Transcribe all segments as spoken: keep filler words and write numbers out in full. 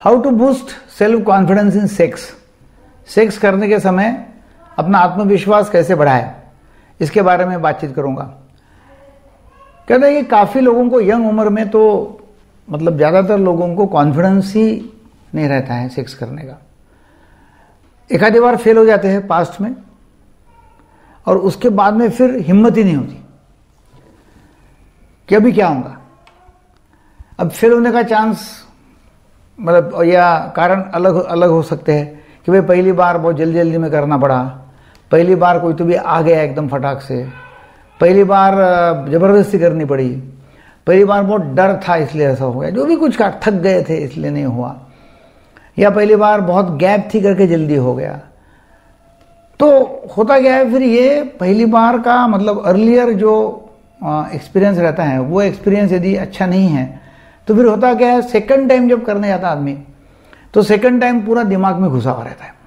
How to boost self confidence in sex. Sex करने के समय अपना आत्मविश्वास कैसे बढ़ाए, इसके बारे में बातचीत करूंगा। कहते हैं कि काफ़ी लोगों को यंग उम्र में तो मतलब ज़्यादातर लोगों को कॉन्फिडेंस ही नहीं रहता है सेक्स करने का। एक आधी बार फेल हो जाते हैं पास्ट में, और उसके बाद में फिर हिम्मत ही नहीं होती कि अभी क्या होगा। अब फेल होने का चांस मतलब या कारण अलग अलग हो सकते हैं कि भाई पहली बार बहुत जल्दी जल्दी में करना पड़ा, पहली बार कोई तो भी आ गया एकदम फटाक से, पहली बार ज़बरदस्ती करनी पड़ी, पहली बार बहुत डर था इसलिए ऐसा हो गया, जो भी कुछ का थक गए थे इसलिए नहीं हुआ, या पहली बार बहुत गैप थी करके जल्दी हो गया। तो होता क्या है फिर, ये पहली बार का मतलब अर्लियर जो एक्सपीरियंस रहता है वो एक्सपीरियंस यदि अच्छा नहीं है तो फिर होता क्या है, सेकंड टाइम जब करने जाता आदमी तो सेकंड टाइम पूरा दिमाग में घुसा हुआ रहता है,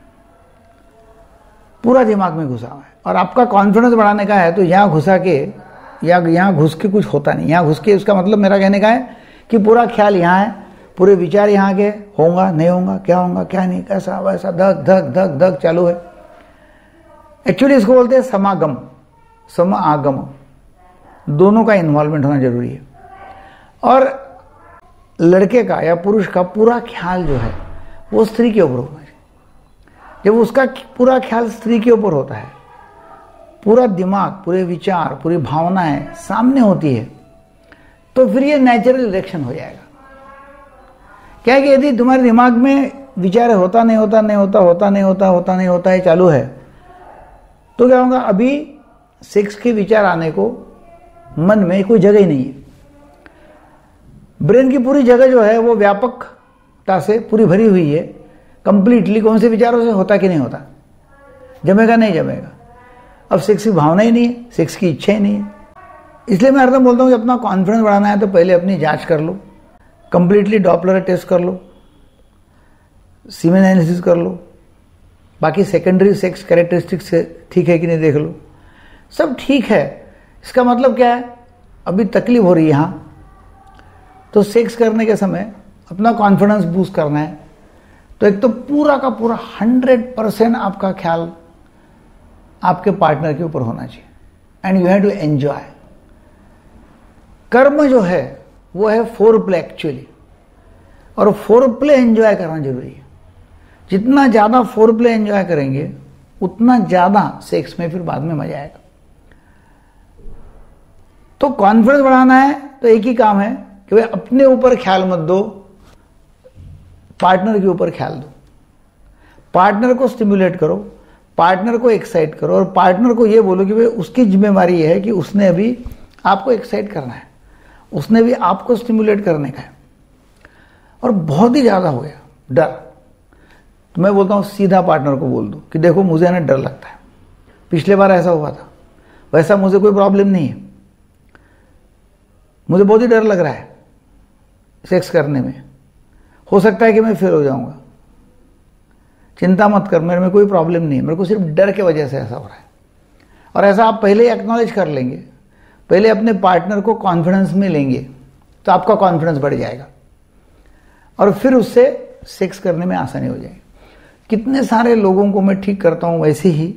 पूरा दिमाग में घुसा हुआ है। और आपका कॉन्फिडेंस बढ़ाने का है तो यहाँ घुसा के या यहाँ घुस के कुछ होता नहीं। यहाँ घुस के उसका मतलब मेरा कहने का है कि पूरा ख्याल यहाँ है, पूरे विचार यहाँ के, होगा नहीं होगा, क्या होगा क्या नहीं, कैसा वैसा, धक धक धक धक चालू है। एक्चुअली इसको बोलते हैं समागम, समागम, दोनों का इन्वॉल्वमेंट होना जरूरी है। और लड़के का या पुरुष का पूरा ख्याल जो है वो स्त्री के ऊपर होना चाहिए। जब उसका पूरा ख्याल स्त्री के ऊपर होता है, पूरा दिमाग, पूरे विचार, पूरी भावनाएं सामने होती है, तो फिर ये नेचुरल रिएक्शन हो जाएगा। क्या है कि यदि तुम्हारे दिमाग में विचार होता नहीं होता नहीं होता होता नहीं होता होता नहीं होता है चालू है, तो क्या होगा, अभी सेक्स के विचार आने को मन में कोई जगह ही नहीं है। ब्रेन की पूरी जगह जो है वो व्यापकता से पूरी भरी हुई है कंप्लीटली। कौन से विचारों से, होता कि नहीं होता, जमेगा नहीं जमेगा। अब सेक्स की भावना ही नहीं है, सेक्स की इच्छा ही नहीं है। इसलिए मैं हरदम बोलता हूँ कि अपना कॉन्फिडेंस बढ़ाना है तो पहले अपनी जांच कर लो, कंप्लीटली डॉपलर टेस्ट कर लो, सीमेन एनालिसिस कर लो, बाकी सेकेंडरी सेक्स कैरेक्टरिस्टिक्स ठीक है कि नहीं देख लो, सब ठीक है। इसका मतलब क्या है, अभी तकलीफ हो रही है यहाँ, तो सेक्स करने के समय अपना कॉन्फिडेंस बूस्ट करना है तो एक तो पूरा का पूरा हंड्रेड परसेंट आपका ख्याल आपके पार्टनर के ऊपर होना चाहिए, and you have to enjoy. कर्म जो है वो है फोर प्ले एक्चुअली, और फोर प्ले एंजॉय करना जरूरी है। जितना ज़्यादा फोर प्ले एंजॉय करेंगे उतना ज़्यादा सेक्स में फिर बाद में मजा आएगा। तो कॉन्फिडेंस बढ़ाना है तो एक ही काम है कि भाई अपने ऊपर ख्याल मत दो, पार्टनर के ऊपर ख्याल दो। पार्टनर को स्टिमुलेट करो, पार्टनर को एक्साइट करो, और पार्टनर को ये बोलो कि भाई उसकी जिम्मेवारी है कि उसने अभी आपको एक्साइट करना है, उसने भी आपको स्टिमुलेट करने का है। और बहुत ही ज़्यादा हो गया डर, तो मैं बोलता हूँ सीधा पार्टनर को बोल दो कि देखो मुझे ना डर लगता है, पिछले बार ऐसा हुआ था, वैसा मुझे कोई प्रॉब्लम नहीं है, मुझे बहुत ही डर लग रहा है सेक्स करने में, हो सकता है कि मैं फेल हो जाऊंगा, चिंता मत कर, मेरे में कोई प्रॉब्लम नहीं है, मेरे को सिर्फ डर के वजह से ऐसा हो रहा है। और ऐसा आप पहले ही एक्नॉलेज कर लेंगे, पहले अपने पार्टनर को कॉन्फिडेंस में लेंगे तो आपका कॉन्फिडेंस बढ़ जाएगा और फिर उससे सेक्स करने में आसानी हो जाएगी। कितने सारे लोगों को मैं ठीक करता हूं वैसे ही,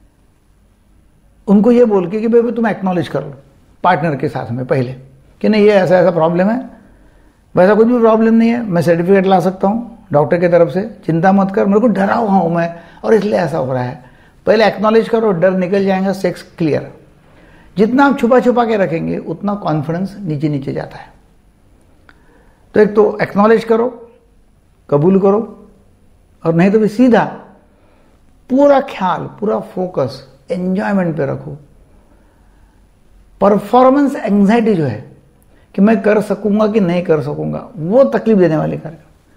उनको ये बोल के कि भाई तुम एक्नॉलेज कर लो पार्टनर के साथ में पहले कि नहीं ये ऐसा ऐसा प्रॉब्लम है, वैसा कुछ भी प्रॉब्लम नहीं है, मैं सर्टिफिकेट ला सकता हूँ डॉक्टर की तरफ से, चिंता मत कर, मेरे को डरा हुआ हूँ मैं और इसलिए ऐसा हो रहा है। पहले एक्नॉलेज करो, डर निकल जाएगा, सेक्स क्लियर। जितना आप छुपा छुपा के रखेंगे उतना कॉन्फिडेंस नीचे नीचे जाता है। तो एक तो एक्नॉलेज करो, कबूल करो, और नहीं तो भी सीधा पूरा ख्याल, पूरा फोकस एंजॉयमेंट पे रखो। परफॉर्मेंस एंजाइटी जो है कि मैं कर सकूंगा कि नहीं कर सकूंगा, वो तकलीफ देने वाले कार्य।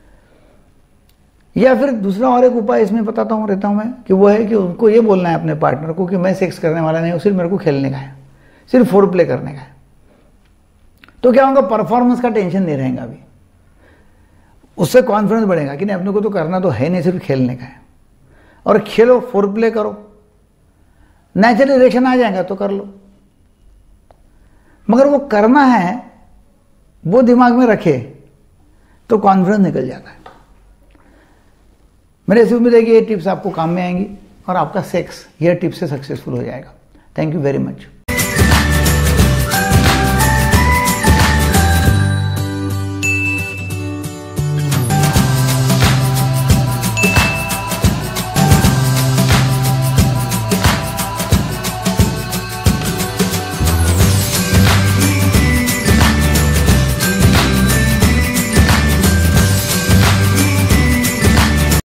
या फिर दूसरा और एक उपाय इसमें बताता हूं रहता हूं मैं, कि वो है कि उनको ये बोलना है अपने पार्टनर को कि मैं सेक्स करने वाला नहीं हूं, सिर्फ मेरे को खेलने का है, सिर्फ फोर प्ले करने का है। तो क्या होगा, परफॉर्मेंस का टेंशन नहीं रहेगा, अभी उससे कॉन्फिडेंस बढ़ेगा कि नहीं अपने को तो करना तो है नहीं, सिर्फ खेलने का है। और खेलो, फोर प्ले करो, नेचुरल रिएक्शन आ जाएगा तो कर लो। मगर वो करना है वो दिमाग में रखे तो कॉन्फिडेंस निकल जाता है। मेरे ऐसी उम्मीद है कि ये टिप्स आपको काम में आएंगी और आपका सेक्स ये टिप्स से सक्सेसफुल हो जाएगा। Thank you very much.